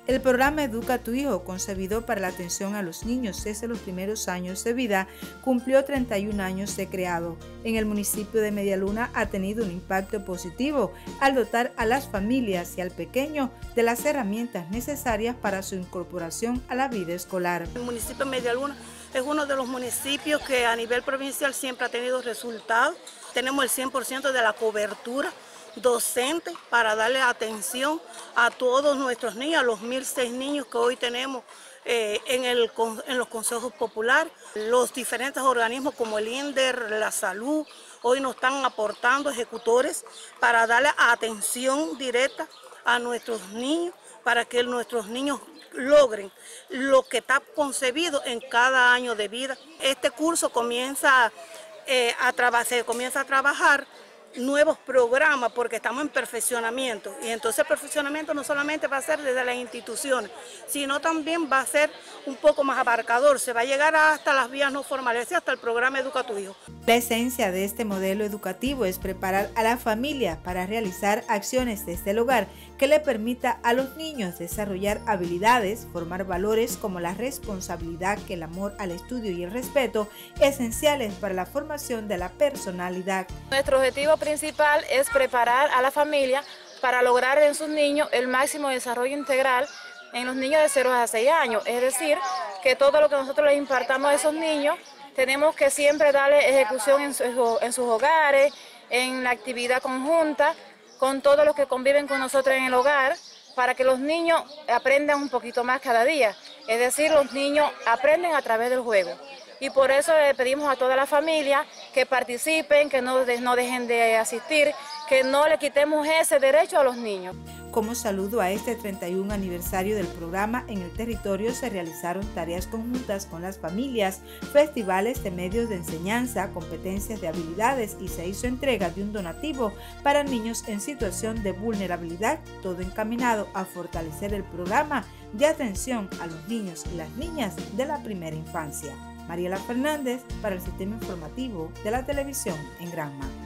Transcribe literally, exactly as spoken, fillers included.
El programa Educa a tu Hijo, concebido para la atención a los niños desde los primeros años de vida, cumplió treinta y un años de creado. En el municipio de Medialuna ha tenido un impacto positivo al dotar a las familias y al pequeño de las herramientas necesarias para su incorporación a la vida escolar. El municipio de Medialuna es uno de los municipios que a nivel provincial siempre ha tenido resultados. Tenemos el cien por ciento de la cobertura docente para darle atención a todos nuestros niños, a los mil seis niños que hoy tenemos eh, en, el, en los consejos populares. Los diferentes organismos como el INDER, la salud, hoy nos están aportando ejecutores para darle atención directa a nuestros niños, para que nuestros niños logren lo que está concebido en cada año de vida. Este curso comienza, eh, a se comienza a trabajar nuevos programas porque estamos en perfeccionamiento, y entonces el perfeccionamiento no solamente va a ser desde las instituciones, sino también va a ser un poco más abarcador, se va a llegar hasta las vías no formales y hasta el programa Educa a tu Hijo. La esencia de este modelo educativo es preparar a la familia para realizar acciones desde el hogar que le permita a los niños desarrollar habilidades, formar valores como la responsabilidad, el amor al estudio y el respeto, esenciales para la formación de la personalidad. Nuestro objetivo principal es preparar a la familia para lograr en sus niños el máximo desarrollo integral en los niños de cero a seis años, es decir, que todo lo que nosotros les impartamos a esos niños tenemos que siempre darle ejecución en, su, en sus hogares, en la actividad conjunta, con todos los que conviven con nosotros en el hogar, para que los niños aprendan un poquito más cada día, es decir, los niños aprenden a través del juego. Y por eso le pedimos a toda la familia que participen, que no, no dejen de asistir, que no le quitemos ese derecho a los niños. Como saludo a este treinta y un aniversario del programa, en el territorio se realizaron tareas conjuntas con las familias, festivales de medios de enseñanza, competencias de habilidades y se hizo entrega de un donativo para niños en situación de vulnerabilidad, todo encaminado a fortalecer el programa de atención a los niños y las niñas de la primera infancia. Mariela Fernández para el Sistema Informativo de la Televisión en Granma.